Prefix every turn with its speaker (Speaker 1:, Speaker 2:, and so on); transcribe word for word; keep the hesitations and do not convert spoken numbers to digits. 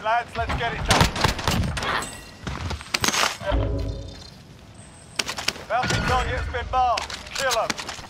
Speaker 1: Alright lads, let's get it done. Bounty target has been marked. Kill 'em.